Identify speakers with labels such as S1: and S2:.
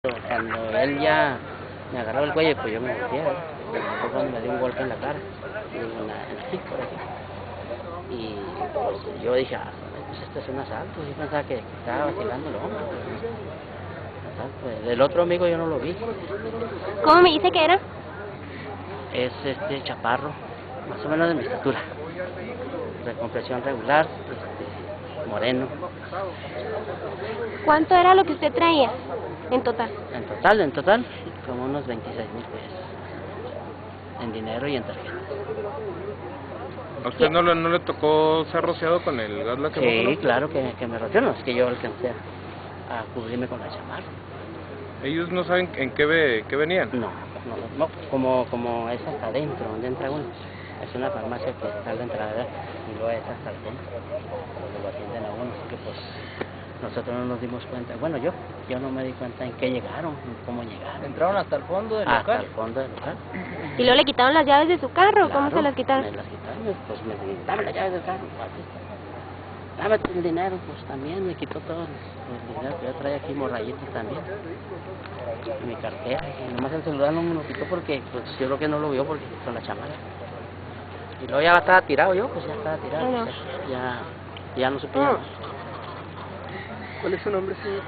S1: Cuando él ya me agarró el cuello, pues yo me volteé, ¿verdad? Fue cuando me dio un golpe en la cara, en la aquí, por aquí. Y pues yo dije, pues este es un asalto. Yo pensaba que estaba vacilando el hombre. Pues, el otro amigo yo no lo vi.
S2: ¿Cómo me dice que era?
S1: Es chaparro, más o menos de mi estatura. De complexión regular, moreno.
S2: ¿Cuánto era lo que usted traía en total?
S1: En total, como unos 26,000 pesos. En dinero y en tarjeta.
S3: ¿A usted no le tocó ser rociado con el gas lacrimógeno?
S1: Sí, claro que me roció, no es que yo alcancé a cubrirme con la chamarra.
S3: ¿Ellos no saben en qué venían?
S1: No, como es hasta adentro, donde entra uno. Es una farmacia que está a la entrada y luego es hasta el fondo, donde lo atienden a uno, así que pues nosotros no nos dimos cuenta. Bueno, yo no me di cuenta en qué llegaron, cómo llegaron.
S4: ¿Entraron hasta el fondo del local?
S1: Hasta el fondo del local.
S2: ¿Y luego le quitaron las llaves de su carro?
S1: Claro,
S2: ¿Cómo se las quitaron?
S1: me las quitaron, pues me dijeron, dame las llaves del carro, dame el dinero, pues también me quitó todo el dinero que yo traía aquí, morrayitos también, mi cartera, y nomás el celular no me lo quitó porque, pues yo creo que no lo vio porque con la chamarra. Y luego ya estaba tirado yo, pues ya estaba tirado,
S2: Bueno.
S1: ya no supe nada.
S4: ¿Cuál es su nombre, señor?